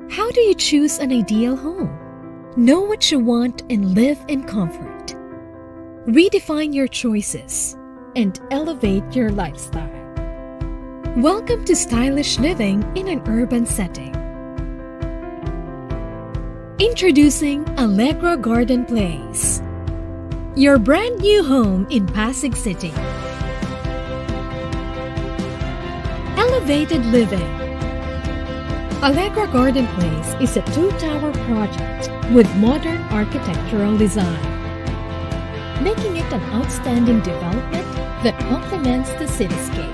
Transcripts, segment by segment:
How do you choose an ideal home? Know what you want and live in comfort. Redefine your choices and elevate your lifestyle. Welcome to stylish living in an urban setting. Introducing Allegra Garden Place, your brand new home in Pasig City. Elevated living. Allegra Garden Place is a two-tower project with modern architectural design, making it an outstanding development that complements the cityscape.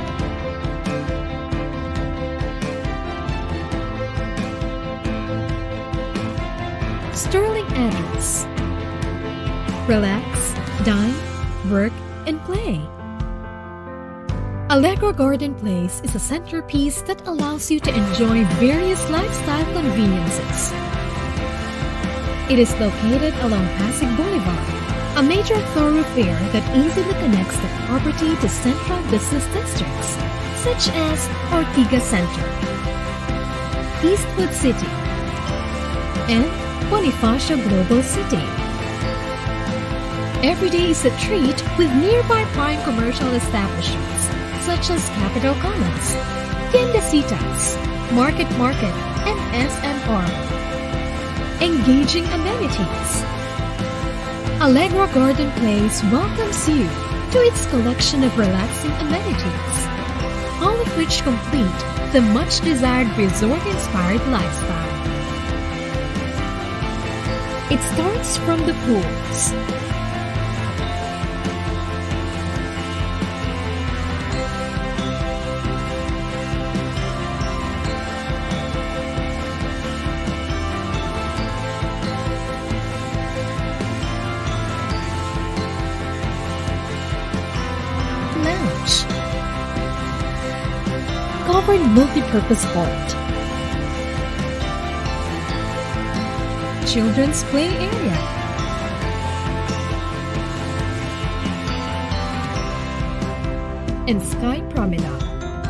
Sterling address. Relax, dine, work, and play. Allegra Garden Place is a centerpiece that allows you to enjoy various lifestyle conveniences. It is located along Pasig Boulevard, a major thoroughfare that easily connects the property to central business districts such as Ortigas Center, Eastwood City, and Bonifacio Global City. Every day is a treat with nearby prime commercial establishments such as Capitol Commons, Tiendecitas, Market, and SMR. Engaging amenities. Allegra Garden Place welcomes you to its collection of relaxing amenities, all of which complete the much-desired resort-inspired lifestyle. It starts from the pools, lounge, covered multi-purpose vault, children's play area, and sky promenade.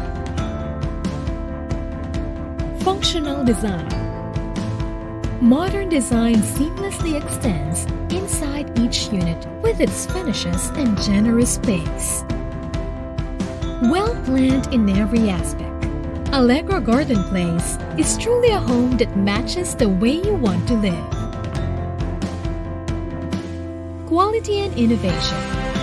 Functional design. Modern design seamlessly extends inside each unit with its finishes and generous space. Well planned in every aspect, Allegra Garden Place is truly a home that matches the way you want to live. Quality and innovation.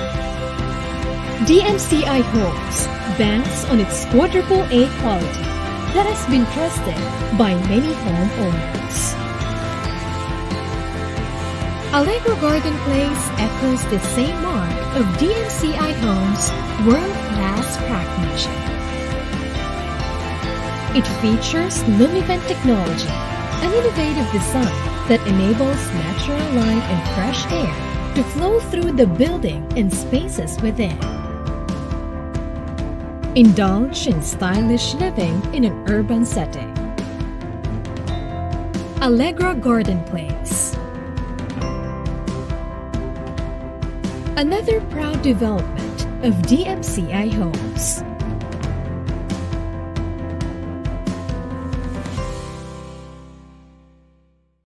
DMCI Homes banks on its quadruple A quality that has been trusted by many homeowners. Allegra Garden Place echoes the same mark of DMCI Homes' world-class craftsmanship. It features Lumivent technology, an innovative design that enables natural light and fresh air to flow through the building and spaces within. Indulge in stylish living in an urban setting. Allegra Garden Place. Another proud development of DMCI Homes.